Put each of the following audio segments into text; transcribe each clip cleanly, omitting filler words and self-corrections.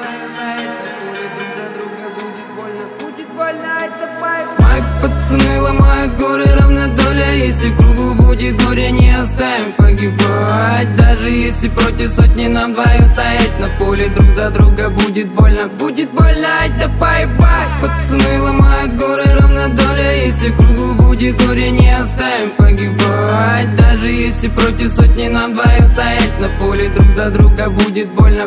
вдвоем стоять на поле друг за друга. Будет больно, это бай. Мои пацаны ломают горы, равна доля. Если в кругу будет горе, не оставим погибать. Даже если против сотни нам вдвоем стоять на поле друг за друга. Будет больно, это бай-бай. Пацаны ломают горы, равна доля. Если в кругу будет горе, не оставим погибать. Даже если против сотни нам вдвоем стоять на поле друг за друга. Будет больно,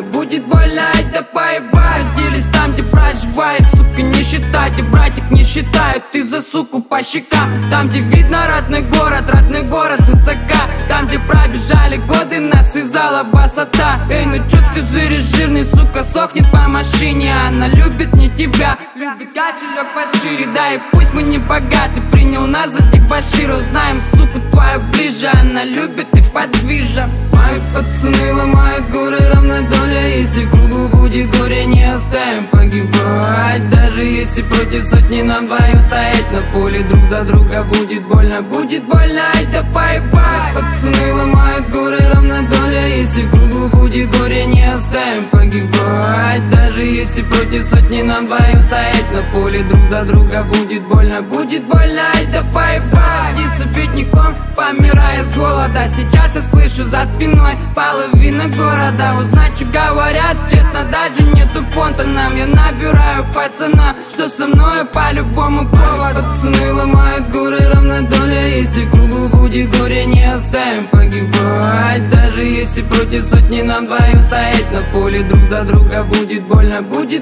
это бай-бай. Делись там, где проживает, сука, не считайте, братик, не считают из-за суку по щекам. Там, где видно родной город свысока. Там, где пробежали годы, нас связала басота. Эй, ну чё ты зыришь, жирный, сука, сохнет по машине. Она любит не тебя, любит кошелек пошире. Да и пусть мы не богаты, принял нас за тех баширов. Знаем, сука, твою ближе, она любит и подвижа. Мои пацаны ломают горы, равна доля. Если в кругу будет горе, не оставим погибать. Даже если против сотни нам вдвоем стоять на поле друг за друга. Будет больно, это бай-бай. Пацаны ломают горы, равна доля. Если в кругу будет горе, не оставим погибать. Даже если против сотни нам вдвоем стоять на поле друг за друга. Будет больно, это бай-бай. Птица бедняком, помирая с голода. Сейчас я слышу за спиной половина города. Узнать, что говорят, честно, даже нету понта нам. Я набираю пацана, что со мною по любому поводу. Пацаны ломают горы, равна доля. Если в кругу будет горе, не оставим погибать. Даже если против сотни нам вдвоем стоять на поле друг за друга. Будет больно,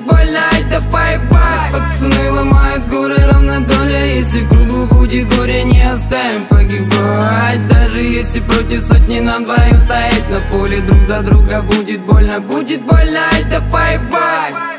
это бай-бай. Пацаны ломают горы, равна доля. Если в кругу будет горе, не оставим погибать. Даже если против сотни нам вдвоем стоять на поле друг за друга. Будет больно, это бай-бай.